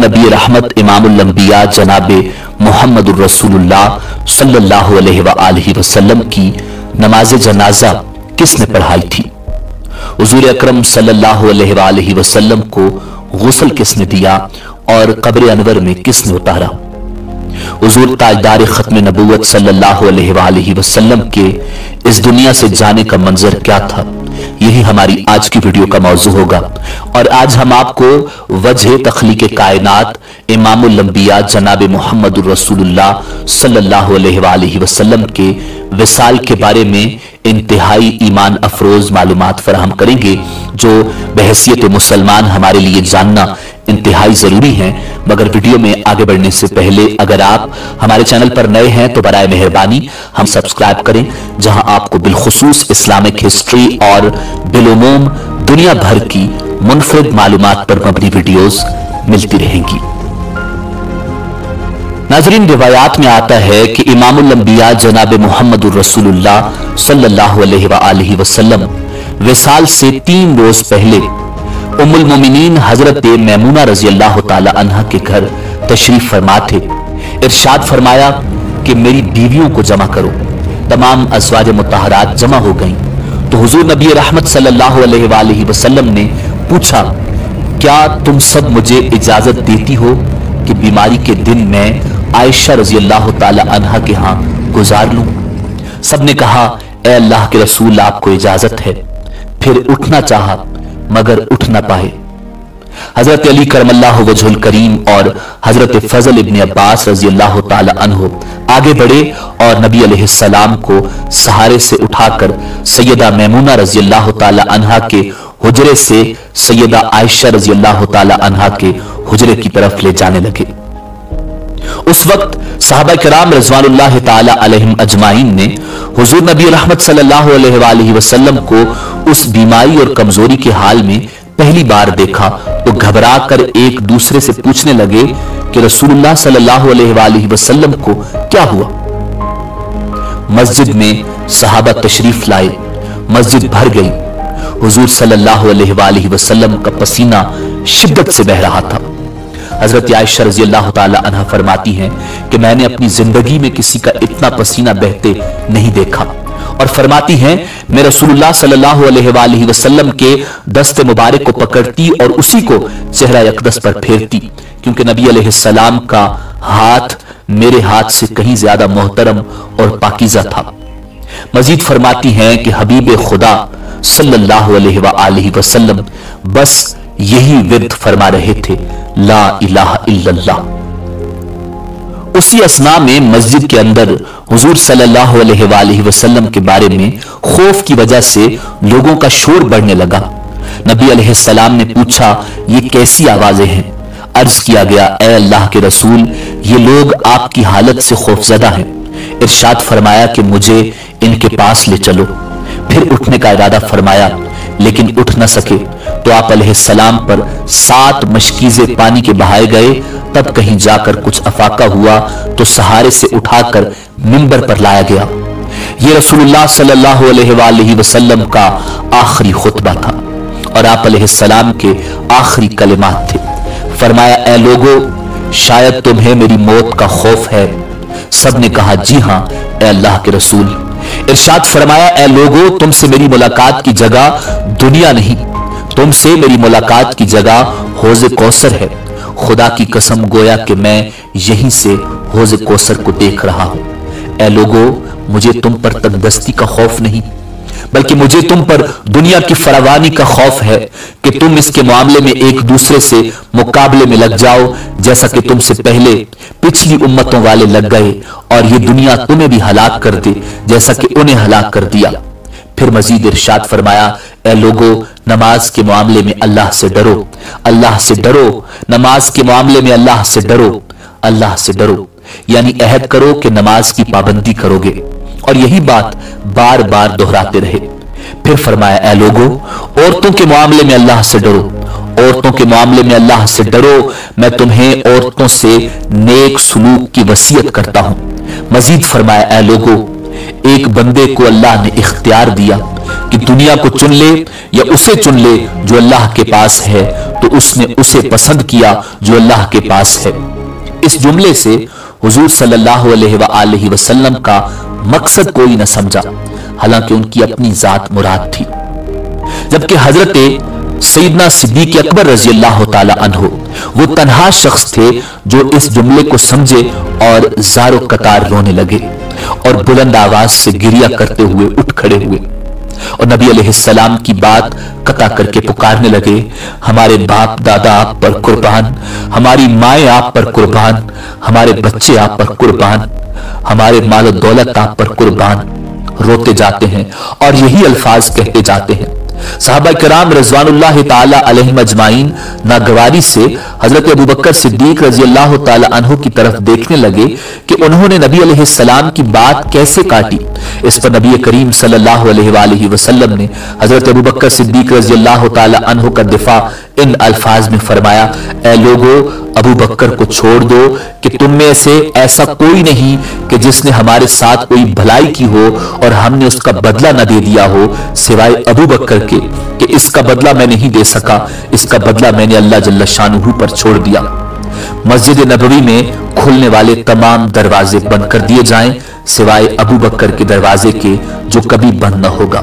नबी रहमत इमामुल अंबिया जनाब मोहम्मदुर रसूलुल्लाह सल्लल्लाहु अलैहि वसल्लम की नमाज जनाजा किसने पढ़ाई थी? हुजूर अकरम सल्लल्लाहु अलैहि वसल्लम को गुस्ल किसने दिया और कब्र अनवर में किसने उतारा? हुजूर ताजदार खत्म नबूवत सल्लल्लाहु अलैहि वसल्लम के इस दुनिया से जाने का मंजर क्या था? यही हमारी आज की वीडियो का मौजू होगा। और आज हम आपको वजह तख्लीक कायनात इमामुल अंबिया जनाब मोहम्मदुर रसूलुल्लाह सल्लल्लाहु अलैहि वसल्लम के विसाल के बारे में इंतहाई ईमान अफरोज मालूमात फराहम करेंगे, जो बहैसियत मुसलमान हमारे लिए जानना इंतहाई जरूरी है। मगर वीडियो में आगे बढ़ने से पहले अगर आप हमारे चैनल पर नए हैं तो बराए मेहरबानी हम सब्सक्राइब करें, जहां आपको बिलखुसूस इस्लामिक हिस्ट्री और बिलुमूम दुनिया भर की मुनफरिद मालूमात पर मबनी वीडियोस मिलती रहेंगी। नाज़रीन, रिवायात में आता है कि इमामुल अंबिया जनाब मोहम्मदुर रसूलुल्लाह सल्लल्लाहु अलैहि वसल्लम विसाल से 3 रोज पहले उम्मुल मोमिनीन हजरत मैमूना रजी अल्लाह ताला अन्हा के घर तशरीफ फरमा थे। इरशाद फरमाया कि मेरी बीवियों को जमा करो। तमाम अज़वाज मुतहरात जमा हो गईं तो हुजूर नबी रहमत सल्लल्लाहु अलैहि वसल्लम ने पूछा, क्या तुम सब मुझे इजाजत देती हो कि बीमारी के दिन मैं आयशा रजी अल्लाह ताला अन्हा के यहां गुजार लूं? सबने कहा, ए अल्लाह के रसूल, आपको इजाजत है। फिर उठना चाहा मगर उठ ना पाए। हजरत अली करमल्लाहु वजहुल करीम और हजरत फजल इब्न अब्बास रजी अल्लाह ताला अन्हु आगे बढ़े और नबी अलैहिस्सलाम को सहारे से उठाकर सैयदा मैमूना रजी अल्लाह ताला अन्हा के हुजरे से सैयदा आयशा रजी अल्लाह ताला अन्हा के हुजरे की तरफ ले जाने लगे। उस वक्त सहाबा किराम रज़वानुल्लाह ताला अलैहिम अजमाइन ने हुजूर नबी रहमत सल्लल्लाहु अलैहि वसल्लम को उस बीमारी और कमजोरी के हाल में पहली बार देखा तो घबरा कर एक दूसरे से पूछने लगे कि रसूलुल्लाह सल्लल्लाहु अलैहि वसल्लम को क्या हुआ? मस्जिद में सहाबा तशरीफ लाए, मस्जिद भर गई। हुजूर सल्लल्लाहु अलैहि वसल्लम का पसीना शिद्दत से बह रहा था। हजरत आयशा रजी अल्लाह ताला अन्हा फरमाती हैं कि मैंने अपनी जिंदगी में किसी का इतना पसीना बहते नहीं देखा, और फरमाती हैं मैं रसूलुल्लाह सल्लल्लाहु अलैहि वसल्लम के दस्ते मुबारक को पकड़ती और उसी को चेहरा अक़दस पर फेरती, क्योंकि नबी अलैहिस्सलाम का हाथ मेरे हाथ से कहीं ज्यादा मोहतरम और पाकीज़ा था। मजीद फरमाती हैं कि हबीब खुदा सल्लल्लाहु अलैहि वसल्लम बस यही विर्द फरमा रहे थे, ला इलाहा इल्लल्लाह। उसी असना में मस्जिद के अंदर हुजूर सल्लल्लाहु अलैहि वसल्लम के बारे में खौफ की वजह से लोगों का शोर बढ़ने लगा। नबी अलैहिस्सलाम ने पूछा, ये कैसी आवाजें हैं? अर्ज किया गया, ए अल्लाह के रसूल, ये लोग आपकी हालत से खौफजदा हैं। इरशाद फरमाया कि मुझे इनके पास ले चलो। फिर उठने का इरादा फरमाया लेकिन उठ न सके तो आप अलैहिस्सलाम पर 7 मशकीज़े पानी के बहाए गए। तब कहीं जाकर कुछ अफाका हुआ तो सहारे से उठाकर मिंबर पर लाया गया। यह रसूलुल्लाह सल्लल्लाहु अलैहि वसल्लम का आखिरी खुतबा था और आप अलैहिस्सलाम के आखिरी कलिमात थे। फरमाया, ए लोगो, शायद तुम्हें मेरी मौत का खौफ है। सबने कहा, जी हां ए अल्लाह के रसूल। इरशाद फरमाया, ए लोगो, तुमसे मेरी मुलाकात की जगह दुनिया नहीं, तुमसे मेरी मुलाकात की जगह हौज़े कौसर है। खुदा की कसम, गोया कि मैं यहीं से हौज़े कौसर को देख रहा हूं। ए लोगो, मुझे तुम पर तंगदस्ती का खौफ नहीं, बल्कि मुझे तुम पर दुनिया की फरावानी का खौफ है कि तुम इसके मामले में एक दूसरे से मुकाबले में लग जाओ, जैसा कि तुमसे पहले पिछली उम्मतों वाले लग गए, और ये दुनिया तुम्हें भी हलाक कर दे जैसा कि उन्हें हलाक कर दिया। फिर मजीद इरशाद फरमाया, ए लोगो, नमाज के मामले में अल्लाह से डरो, अल्लाह से डरो, नमाज के मामले में अल्लाह से डरो, अल्लाह से डरो। यानी अहद करो कि नमाज की पाबंदी करोगे, और यही बात बार बार दोहराते रहे। फिर फरमाया, ए लोगो, औरतों के मामले में अल्लाह से डरो, औरतों के मामले में अल्लाह से डरो। मैं तुम्हें औरतों से नेक सुलूक की वसीयत करता हूं। मजीद फरमाया, ए लोगो, एक बंदे को अल्लाह ने इख्तियार दिया कि दुनिया को चुन ले या उसे चुन ले जो अल्लाह के पास है, तो उसने उसे पसंद किया जो अल्लाह के पास है। इस जुमले से हुजूर सल्लल्लाहु अलैहि वसल्लम का मकसद कोई न समझा, हालांकि उनकी अपनी जात मुराद थी। जबकि हजरत सैयदना सिद्दीक अकबर रजी अल्लाह ताला अन्हु वो तन्हा शख्स थे जो इस जुमले को समझे और ज़ारो कतार रोने लगे और बुलंद आवाज से गिरिया करते हुए उठ खड़े हुए और नबी अलैहिस्सलाम की बात कता करके पुकारने लगे, हमारे बाप दादा आप पर कुर्बान, हमारी माएं आप पर कुर्बान, हमारे बच्चे आप पर कुर्बान, हमारे माल दौलत आप पर कुर्बान। रोते जाते हैं और यही अल्फाज कहते जाते हैं। सहाबा किराम रज़वानुल्लाह ताला अलैहिम अजमाइन नागवारी से हजरत अबू बकर सिद्दीक रजी अल्लाह ताला अन्हु की तरफ देखने लगे कि उन्होंने नबी अलैहिस्सलाम की बात कैसे काटी। इस पर नबी करीम सल्लल्लाहु अलैहि वसल्लम ने हजरत अबू बकर सिद्दीक रजी अल्लाह ताला अन्हु का दिफा इन अल्फाज में फरमाया, ए लोगो, अबू बकर को छोड़ दो कि तुम में से ऐसा कोई नहीं कि जिसने हमारे साथ कोई भलाई की हो और हमने उसका बदला न दे दिया हो, सिवाय अबू बकर के कि इसका बदला मैं नहीं दे सका, इसका बदला मैंने अल्लाह जल्ल शानुहु पर छोड़ दिया। मस्जिद नबवी में खुलने वाले तमाम दरवाजे बंद कर दिए जाएं सिवाय अबू बकर के दरवाजे के जो कभी बंद न होगा।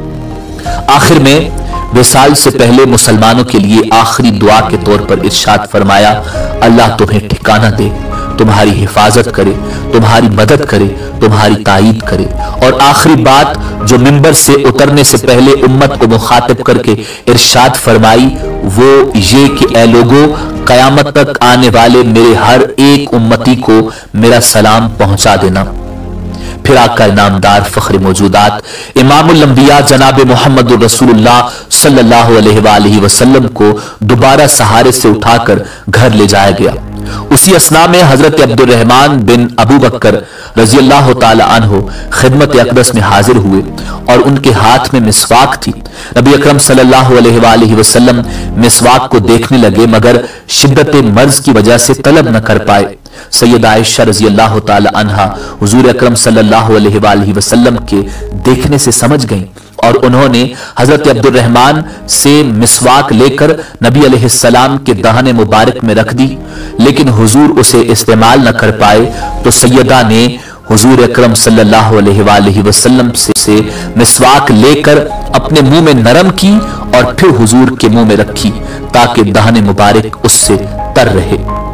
आखिर में विसाल से पहले मुसलमानों के लिए आखिरी दुआ के तौर पर इरशाद फरमाया, अल्लाह तुम्हें ठिकाना दे, तुम्हारी हिफाजत करे, तुम्हारी मदद करे, तुम्हारी ताईद करे। और आखिरी बात जो मिंबर से उतरने से पहले उम्मत को मुखातिब करके इरशाद फरमाई वो ये कि ए लोगों, कयामत तक आने वाले मेरे हर एक उम्मती को मेरा सलाम पहुंचा देना। फिर आका इनामदार फख्र मौजूदात इमामुल अंबिया जनाब मोहम्मद रसूलुल्लाह सल्लल्लाहु अलैहि वसल्लम को दोबारा सहारे से उठाकर घर ले जाया गया। उसी असना में हजरत अब्दुर्रहमान बिन अबू बकर रजी अल्लाह ताला अन्हु खिदमत अक़दस में हाजिर हुए और उनके हाथ में मिसवाक थी। नबी अकरम सल्लल्लाहु अलैहि वसल्लम मिसवाक को देखने लगे मगर शिद्दत मर्ज की वजह से तलब न कर पाए। सैयदा आयशा रजी अल्लाह ताला अन्हा हुजूर अकरम सल्लल्लाहु अलैहि वसल्लम के देखने से समझ गईं और उन्होंने हजरत अब्दुर्रहमान से मिसवाक लेकर नबी अलैहिस्सलाम के दाहने मुबारक में रख दी, लेकिन हुजूर उसे इस्तेमाल न कर पाए तो सैयदा ने हुजूर अकरम सल्लल्लाहु अलैहि वसल्लम से मिसवाक लेकर अपने मुंह में नरम की और फिर हुजूर के मुंह में रखी ताकि दाहने मुबारक उससे तर रहे।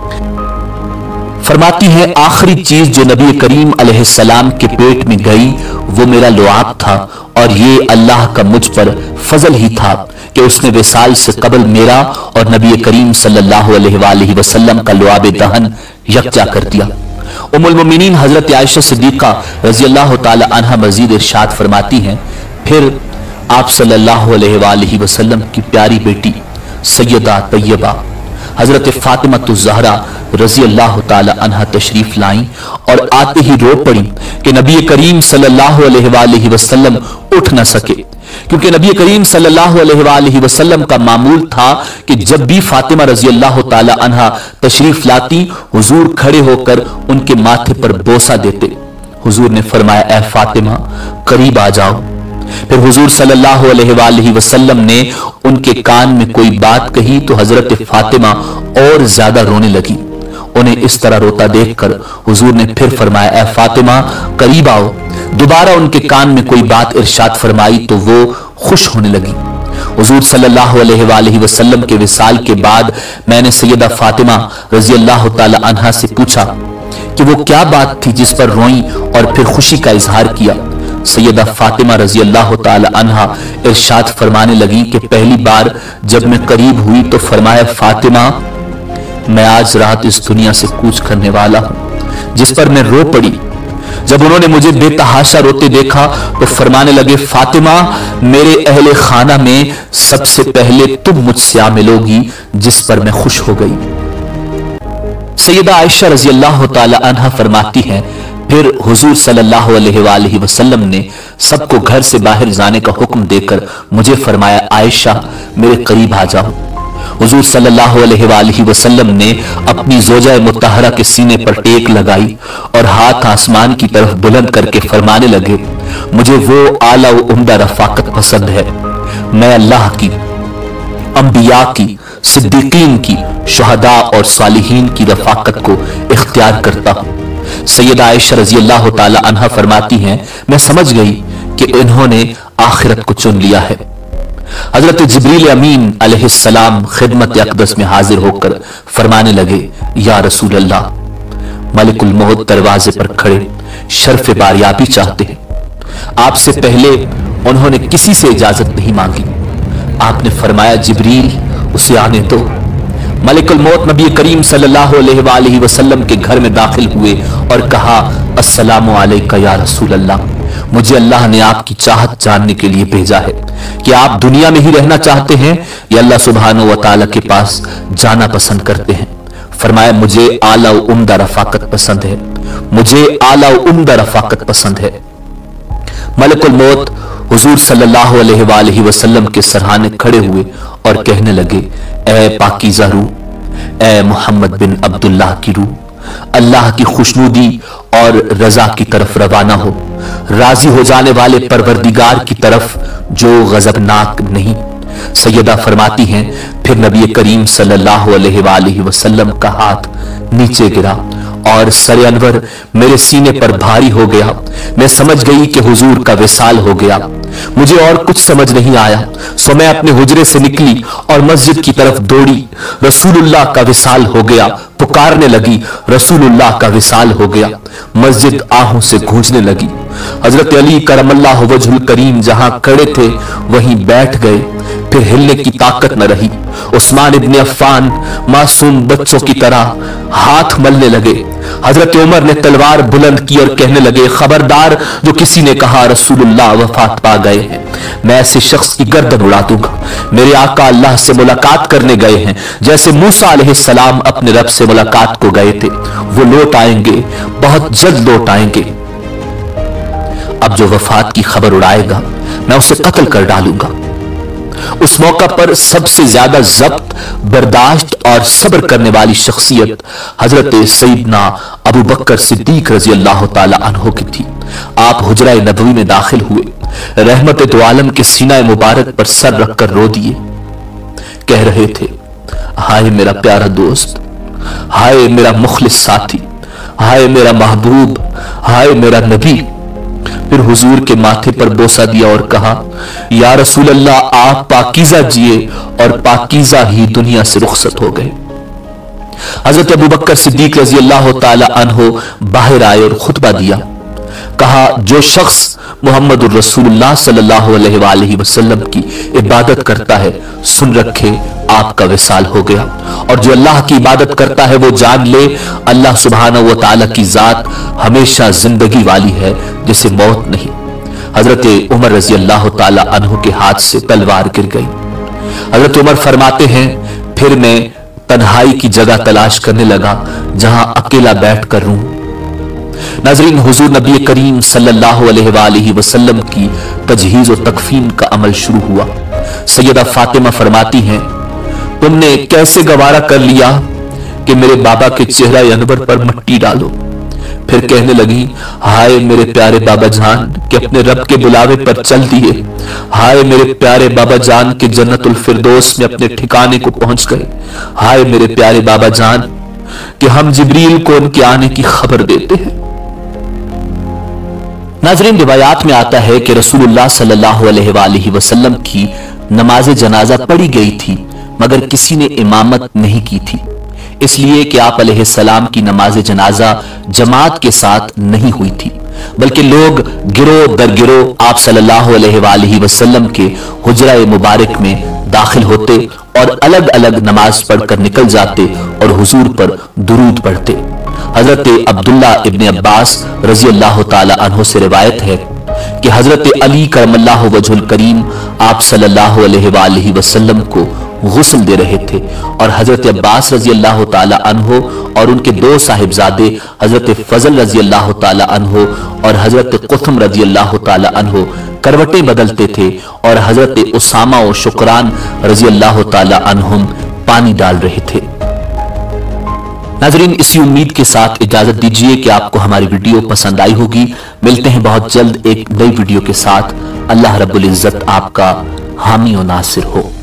फरमाती है, आखिरी चीज जो नबी करीम अलैहिस्सलाम के पेट में गई वो मेरा लुआब था और ये अल्लाह का मुझ पर फजल ही था कि उसने विसाल से कबल मेरा और नबी करीम सल्लल्लाहु अलैहि वसल्लम का लुआब दहन यकजा कर दिया। उम्मुल मोमिनीन हजरत आयशा सिद्दीका रजी अल्लाह ताला अन्हा मजीद इरशाद फरमाती हैं, फिर आप सल्लल्लाहु अलैहि वसल्लम की प्यारी बेटी सैयदा तैयबा हजरत फातिमा ज़हरा रजी अल्लाह ताला अन्हा तशरीफ लाई और आते ही रो पड़ी कि नबी करीम सल्लल्लाहु अलैहि वसल्लम उठ न सके, क्योंकि नबी करीम सल्लल्लाहु अलैहि वसल्लम का मामूल था कि जब भी फातिमा रजी अल्लाह ताला अन्हा तशरीफ लाती हुजूर खड़े होकर उनके माथे पर बोसा देते। हुजूर ने फरमाया, ए फातिमा करीब आ जाओ। फिर हुजूर सल्लल्लाहु अलैहि वसल्लम ने उनके कान में कोई बात कही तो हजरत फातिमा और ज्यादा रोने लगी। उन्हें इस तरह रोता देखकर हुजूर ने फिर फरमाया, ए फातिमा करीब आओ। दोबारा उनके कान में कोई बात इरशाद फरमाई तो वो खुश होने लगी। हुजूर सल्लल्लाहु अलैहि वसल्लम के विसाल के बाद मैंने सैयदा फातिमा रजी अल्लाह ताला अन्हा से पूछा कि वो क्या बात थी जिस पर रोई और फिर खुशी का इजहार किया। सैयदा फातिमा रजी अल्लाह ताला अन्हा इरशाद फरमाने लगी कि पहली बार जब मैं करीब हुई तो फरमाया, फातिमा मैं आज रात इस दुनिया से कूच करने वाला हूं, जिस पर मैं रो पड़ी। जब उन्होंने मुझे बेतहाशा रोते देखा तो फरमाने लगे, फातिमा मेरे अहले खाना में सबसे पहले तुम मुझसे आ मिलोगी, जिस पर मैं खुश हो गई। सैयदा आयशा रजी अल्लाह ताला अन्हा फरमाती हैं, फिर हुजूर सल्लल्लाहु अलैहि वसल्लम ने सबको घर से बाहर जाने का हुक्म देकर मुझे फरमाया, आयशा मेरे करीब आ जाओ। हुजूर सल्लल्लाहु अलैहि वसल्लम ने अपनी ज़ौजा मुत्तहरा के सीने पर टेक लगाई और हाथ आसमान की तरफ बुलंद करके फरमाने लगे, मुझे वो आला व उम्दा रफाकत पसंद है। मैं अल्लाह की, अंबिया की, सिद्दीकीन की, शुहदा और सालिहीन की रफाकत को इख्तियार करता हूं। सैयदा आयशा रजी अल्लाह ताला अन्हा फरमाती हैं, मैं समझ गई कि इन्होंने आखिरत को चुन लिया है। हजरत जिब्रील अमीन अलैहिस्सलाम खिदमत अक़दस में हाजिर होकर फरमाने लगे, या रसूल अल्लाह, मलिकुल मौत दरवाजे पर खड़े शर्फ बारियाबी चाहते हैं। आपसे पहले उन्होंने किसी से इजाजत नहीं मांगी। आपने फरमाया, जिब्रील, उसे आने दो। मलिकुल मौत नबी करीम सल्लल्लाहु अलैहि वसल्लम के घर में दाखिल हुए और कहा, अस्सलामु अलैका या रसूल अल्लाह, मुझे अल्लाह ने आपकी चाहत जानने के लिए भेजा है कि आप दुनिया में ही रहना चाहते हैं या अल्लाह सुब्हानहू व तआला के पास जाना पसंद करते हैं। फरमाया, मुझे आला व उम्दा रफाकत पसंद है, मुझे आला व उम्दा रफाकत पसंद है। मलिकुल मौत हुजूर सल्लल्लाहु अलैहि वसल्लम के सरहाने खड़े हुए और कहने लगे, ए पाकीज़ा रूह, ए मोहम्मद बिन अब्दुल्लाह की रूह, अल्लाह की खुशनुदी और रजा की तरफ रवाना हो, राजी हो जाने वाले परवरदिगार की तरफ जो गजबनाक नहीं। सैयदा फरमाती हैं, फिर नबी करीम सल्लल्लाहु अलैहि वसल्लम का हाथ नीचे गिरा और सर अनवर मेरे सीने पर भारी हो गया। मैं समझ गई कि हुजूर का विसाल हो गया। मुझे और कुछ समझ नहीं आया, सो मैं अपने हुजरे से निकली और मस्जिद की तरफ दौड़ी। रसूलुल्लाह का विसाल हो गया, पुकारने लगी, रसूलुल्लाह का विसाल हो गया। मस्जिद आहों से गूंजने लगी। हजरत अली करमल्लाहु वजहुल करीम जहां खड़े थे वहीं बैठ गए, फिर हिलने की ताकत न रही। उस्मान इब्ने अफ्फान मासूम बच्चों की तरह हाथ मलने लगे। हजरत उमर ने तलवार बुलंद की और कहने लगे, खबरदार जो किसी ने कहा रसूलुल्लाह वफात पा गए हैं, मैं ऐसे शख्स की गर्दन उड़ा दूंगा। मेरे आका अल्लाह से मुलाकात करने गए हैं, जैसे मूसा अलैहिस्सलाम अपने रब से मुलाकात को गए थे। वो लौट आएंगे, बहुत जल्द लौट आएंगे। अब जो वफात की खबर उड़ाएगा मैं उसे कत्ल कर डालूंगा। उस मौका पर सबसे ज्यादा जब्त, बर्दाश्त और सब्र करने वाली शख्सियत हजरत सईदना अबू बकर सिद्दीक रजी अल्लाह ताला अन्हो की थी। आप हुजरा नबवी में दाखिल हुए, रहमत दो आलम के सीना मुबारक पर सर रखकर रो दिए। कह रहे थे, हाय मेरा प्यारा दोस्त, हाय मेरा मुखलिस साथी, हाय मेरा महबूब, हाय मेरा नबी। फिर हुजूर के माथे पर बोसा दिया और कहा, या रसूल अल्लाह, आप पाकीज़ा जिए और पाकीज़ा ही दुनिया से रुखसत हो गए। हजरत अबू बकर सिद्दीक रजी अल्लाह ताला अन्हो बाहर आए और खुतबा दिया। कहा, जो शख्स मोहम्मदुर रसूलुल्लाह सल्लल्लाहु अलैहि वसल्लम की इबादत करता है, सुन रखे आपका विसाल हो गया। और जो अल्लाह की इबादत करता है वो जान ले, अल्लाह सुब्हानहू व तआला की जात हमेशा जिंदगी वाली है, जिसे मौत नहीं। हजरत उमर रजी अल्लाह ताला अन्हु के हाथ से तलवार गिर गई। हजरत उमर फरमाते हैं, फिर मैं तन्हाई की जगह तलाश करने लगा जहां अकेला बैठकर रूं। नाज़रीन, हुजूर नबी करीम सल्लल्लाहु अलैहि वसल्लम की तजहीज और तकफीन का अमल शुरू हुआ। सैयदा फातिमा फरमाती हैं, तुमने कैसे गवारा कर लिया कि मेरे बाबा के चेहरा अनवर पर मिट्टी डालो। फिर कहने लगी, हाय मेरे प्यारे बाबा जान कि अपने रब के बुलावे पर चल दिए। हाय मेरे प्यारे बाबा जान के जन्नतुल फिरदौस में अपने ठिकाने को पहुंच गए। हाय मेरे प्यारे बाबा जान कि हम जिब्रील को उनके आने की खबर देते हैं। नाज़रीन, रिवायात में आता है कि रसूलुल्लाह सल्लल्लाहु अलैहि वसल्लम की नमाज जनाजा पढ़ी गई थी, मगर किसी ने इमामत नहीं की थी, इसलिए कि आप अलैहिस्सलाम की नमाज जनाजा जमात के साथ नहीं हुई थी, बल्कि लोग गिरोह दर गिरोह आप सल्लल्लाहु अलैहि वसल्लम के हुजरा मुबारक में दाखिल होते और अलग अलग नमाज पढ़कर निकल जाते और हुजूर पर दुरूद पढ़ते। हजरत अब्दुल्ला इब्ने अब्बास रजी अल्लाह ताला अन्हो से रिवायत है कि हजरत अली करमल्लाहु वजहुल करीम आप सल्लल्लाहु अलैहि वसल्लम को गुस्ल दे रहे थे और हजरत अब्बास रजी अल्लाह ताला अन्हो और उनके दो साहिबजादे हजरत फजल रजी अल्लाह ताला अन्हो और हजरत कुथम रजी अल्लाह ताला अन्हो करवटें बदलते थे और हजरत उसामा और शुक्रान रजी अल्लाह ताला अन्हुम पानी डाल रहे थे। नाज़रीन, इसी उम्मीद के साथ इजाजत दीजिए कि आपको हमारी वीडियो पसंद आई होगी। मिलते हैं बहुत जल्द एक नई वीडियो के साथ। अल्लाह रब्बुल इज्जत आपका हामी और नासिर हो।